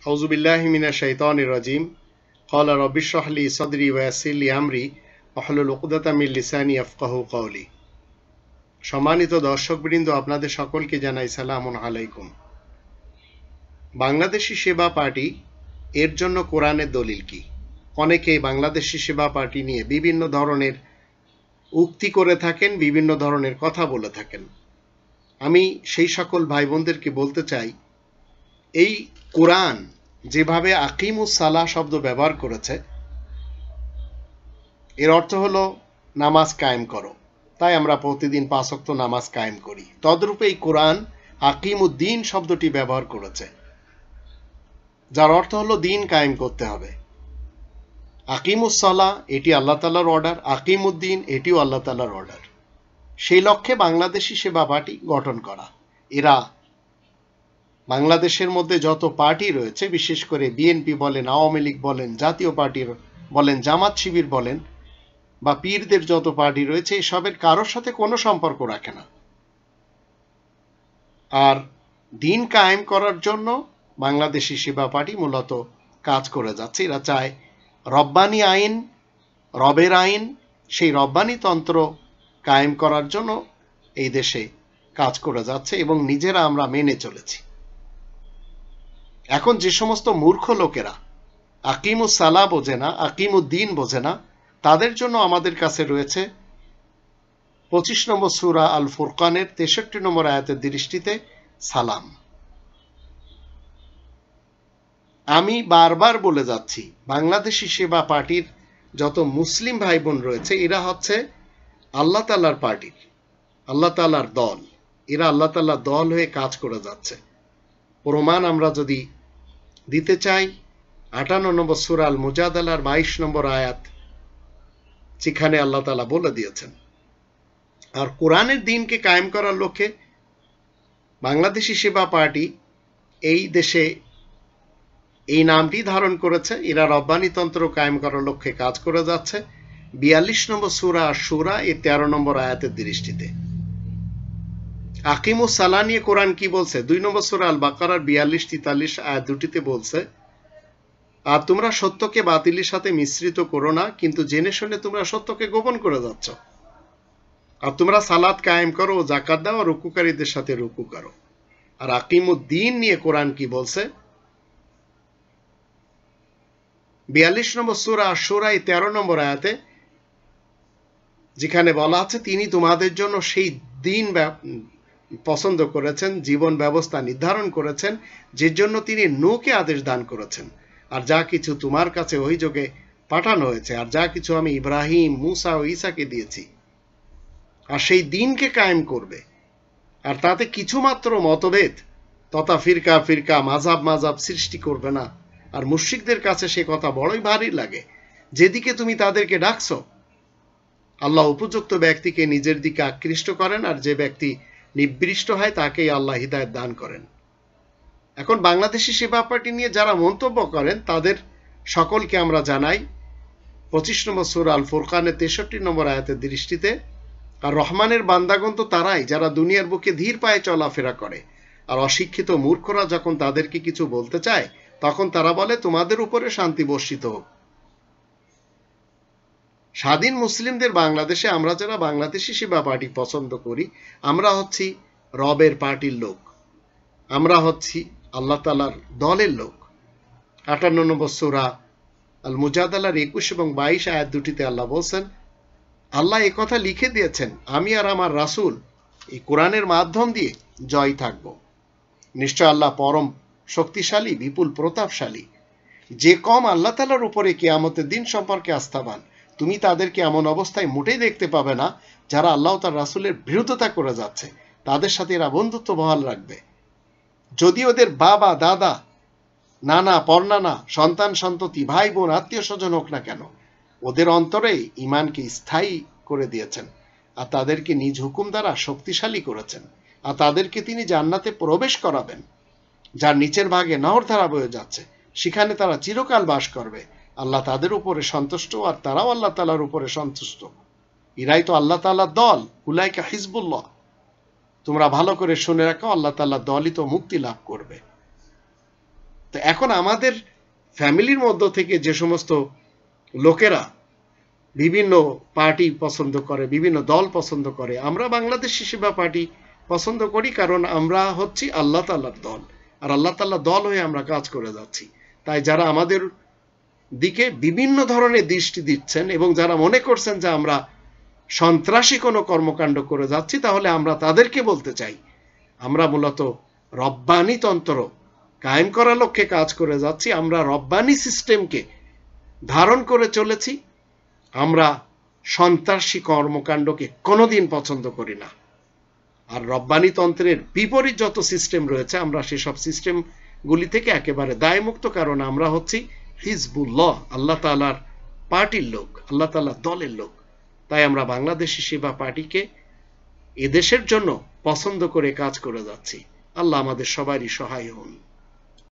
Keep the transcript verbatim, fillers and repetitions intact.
আউযু বিল্লাহি মিনাশ শাইতানির রাজিম। ক্বালা রাব্বি ইশরাহ লি সাদরি ওয়া ইয়াসসির লি আমরি ওয়াহলুল উকদাতাম মিন লিসানি ইয়াফকাহু কওলি। সম্মানিত দর্শকবৃন্দ, আপনাদের সকলকে জানাই সালামুন আলাইকুম। বাংলাদেশি সেবা পার্টি এর জন্য কোরআনের দলিল কি? অনেকে বাংলাদেশি সেবা পার্টি নিয়ে বিভিন্ন ধরনের উক্তি করে থাকেন, বিভিন্ন ধরনের কথা বলে থাকেন। আমি সেই সকল ভাই বোনদেরকে বলতে চাই, এই কোরআন যেভাবে আকিমুস সালাহ শব্দ ব্যবহার করেছে, এর অর্থ হলো নামাজ কায়েম করো, তাই আমরা প্রতিদিন পাঁচ ওয়াক্ত নামাজ কায়েম করি। তদ্রূপে এই কোরআন আকিমুদ্দিন শব্দটি ব্যবহার করেছে, যার অর্থ হলো দিন কায়েম করতে হবে। আকিমুস সালাহ এটি আল্লাহ তাআলার অর্ডার, আকিমুদ্দিন এটিও আল্লাহ তাআলার অর্ডার। সেই লক্ষ্যে বাংলাদেশি সেবা পার্টি গঠন করা। এরা বাংলাদেশের মধ্যে যত পার্টি রয়েছে, বিশেষ করে বিএনপি বলেন, আওয়ামী লীগ বলেন, জাতীয় পার্টি বলেন, জামাত শিবির বলেন, বা পীরদের যত পার্টি রয়েছে, এসবের কারোর সাথে কোনো সম্পর্ক রাখে না। আর দিন কায়েম করার জন্য বাংলাদেশি সেবা পার্টি মূলত কাজ করে যাচ্ছে। এরা চায় রব্বানি আইন, রবের আইন, সেই রব্বানি তন্ত্র কায়েম করার জন্য এই দেশে কাজ করে যাচ্ছে এবং নিজেরা আমরা মেনে চলেছি। এখন যে সমস্ত মূর্খ লোকেরা আকিমুস সালাহ বোঝে না, আকিমুদ্দিন বোঝে না, তাদের জন্য আমাদের কাছে রয়েছে পঁচিশ নম্বর সূরা আল ফুরকানের তেষট্টি নম্বর আয়াতের দৃষ্টিতে সালাম। আমি বারবার বলে যাচ্ছি, বাংলাদেশি সেবা পার্টির যত মুসলিম ভাই বোন রয়েছে, এরা হচ্ছে আল্লাহ তাআলার পার্টির, আল্লাহ তাআলার দল। এরা আল্লাহ তাআলার দল হয়ে কাজ করে যাচ্ছে। প্রমাণ আমরা যদি দিতে চাই, আটান্ন নম্বর সূরা আল মুজাদালার বাইশ নম্বর আয়াত, যেখানে আল্লাহ তাআলা বলে দিয়েছেন। আর কোরআনের দিনকে কায়েম করার লক্ষ্যে বাংলাদেশি সেবা পার্টি এই দেশে এই নামটি ধারণ করেছে। এরা রব্বানি তন্ত্র কায়েম করার লক্ষ্যে কাজ করে যাচ্ছে। বিয়াল্লিশ নম্বর সূরা আশ-শুরা এর তেরো নম্বর আয়াতের দৃষ্টিতে আকিমুস সালাহ নিয়ে কোরআন কি বলছে? দুই নম্বর সূরা আল বাকারার বিয়াল্লিশ তেতাল্লিশ আয়াত দুটিতে বলছে, আর তোমরা সত্যকে বাতিলের সাথে মিশ্রিত করো না, কিন্তু জেনে শুনে তোমরা সত্যকে গোপন করে যাচ্ছ। আর তোমরা সালাত কায়েম করো, যাকাত দাও, আর রুকুকারীদের সাথে রুকু করো। আর আকিমুদ্দিন নিয়ে কোরআন কি বলছে? বিয়াল্লিশ নম্বর সূরা আশ-শুরা এর তেরো নম্বর আয়াতে, যেখানে বলা আছে তিনি তোমাদের জন্য সেই দিন পছন্দ করেছেন, জীবন ব্যবস্থা নির্ধারণ করেছেন, যে জন্য তিনি নূহকে আদেশ দান করেছেন। আর যা কিছু তোমার কাছে অভিযোগে পাঠানো হয়েছে, আর যা কিছু আমি ইব্রাহিম, মুসা ও ঈসাকে দিয়েছি, আর সেই দিনকে কায়েম করবে। আর তাতে কিছুমাত্র মতভেদ তথা ফিরকা ফিরকা মাযহাব মাযহাব সৃষ্টি করবে না। আর মুশরিকদের কাছে সে কথা বড়ই ভারী লাগে। যেদিকে তুমি তাদেরকে ডাকছো, আল্লাহ উপযুক্ত ব্যক্তিকে নিজের দিকে আকৃষ্ট করেন, আর যে ব্যক্তি নিবৃষ্ট হয় তাকেই আল্লাহ হিদায়াত দান করেন। এখন বাংলাদেশি সেবা পার্টি নিয়ে যারা মন্তব্য করেন, তাদের সকলকে আমরা জানাই পঁচিশ নম্বর সূরা আল ফুরকানের তেষট্টি নম্বর আয়াতের দৃষ্টিতে, আর রহমানের বান্দাগণ তো তারাই যারা দুনিয়ার বুকে ধীর পায়ে চলাফেরা করে। আর অশিক্ষিত মূর্খরা যখন তাদেরকে কিছু বলতে চায়, তখন তারা বলে তোমাদের উপরে শান্তি বর্ষিত হোক। স্বাধীন মুসলিমদের বাংলাদেশে আমরা যারা বাংলাদেশি সেবা পার্টি পছন্দ করি, আমরা হচ্ছি রবের পার্টির লোক, আমরা হচ্ছি আল্লাহ তাআলার দলের লোক। আটান্ন নম্বর সূরা আল মুজাদালার একুশ এবং বাইশ আয়াত দুটিতে আল্লাহ বলছেন, আল্লাহ এ কথা লিখে দিয়েছেন, আমি আর আমার রাসূল এই কোরআনের মাধ্যম দিয়ে জয় থাকব। নিশ্চয় আল্লাহ পরম শক্তিশালী, বিপুল প্রতাপশালী। যে কম আল্লাহ তাআলার উপরে কিয়ামতের দিন সম্পর্কে আস্থাবান, তুমি তাদেরকে এমন অবস্থায় মোটেই দেখতে পাবে না যারা আল্লাহ তার রাসূলের বিরোধিতা করে যাচ্ছে। তাদের সাথে এরা বন্ধুত্ব বহাল রাখবে, যদি ওদের বাবা, দাদা, নানা, পরনানা, সন্তান সন্ততি, ভাই বোন, আত্মীয় স্বজন হোক না কেন। ওদের অন্তরে ঈমানকে স্থায়ী করে দিয়েছেন, আর তাদেরকে নিজ হুকুম দ্বারা শক্তিশালী করেছেন। আর তাদেরকে তিনি জান্নাতে প্রবেশ করাবেন, যার নিচের ভাগে নহর ধারা বয়ে যাচ্ছে, সেখানে তারা চিরকাল বাস করবে। আল্লাহ তাদের উপরে সন্তুষ্ট, আর তারাও আল্লাহ তাআলার উপরে সন্তুষ্ট। এরাই তো আল্লাহ তাআলার দল, উলাইকা হিজবুল্লাহ। তোমরা ভালো করে শুনে রাখো, আল্লাহ তাআলার দলই তো মুক্তি লাভ করবে। তো এখন আমাদের ফ্যামিলির মধ্য থেকে যে সমস্ত লোকেরা বিভিন্ন পার্টি পছন্দ করে, বিভিন্ন দল পছন্দ করে, আমরা বাংলাদেশি সেবা পার্টি পছন্দ করি, কারণ আমরা হচ্ছি আল্লাহ তাআলার দল, আর আল্লাহ তাআলার দল হয়ে আমরা কাজ করে যাচ্ছি। তাই যারা আমাদের দিকে বিভিন্ন ধরনের দৃষ্টি দিচ্ছেন এবং যারা মনে করছেন যে আমরা সন্ত্রাসী কোনো কর্মকাণ্ড করে যাচ্ছি, তাহলে আমরা তাদেরকে বলতে চাই, আমরা মূলত রব্বানি তন্ত্র কায়েম করার লক্ষ্যে কাজ করে যাচ্ছি। আমরা রব্বানি সিস্টেমকে ধারণ করে চলেছি। আমরা সন্ত্রাসী কর্মকাণ্ডকে কোনোদিন পছন্দ করি না। আর রব্বানি তন্ত্রের বিপরীত যত সিস্টেম রয়েছে, আমরা সেসব সিস্টেমগুলি থেকে একেবারে দায়মুক্ত, কারণ আমরা হচ্ছি হিজবুল্লাহ, আল্লাহ তাআলার পার্টির লোক, আল্লাহ তাআলার দলের লোক। তাই আমরা বাংলাদেশি সেবা পার্টিকে এদেশের জন্য পছন্দ করে কাজ করে যাচ্ছি। আল্লাহ আমাদের সবারই সহায় হন।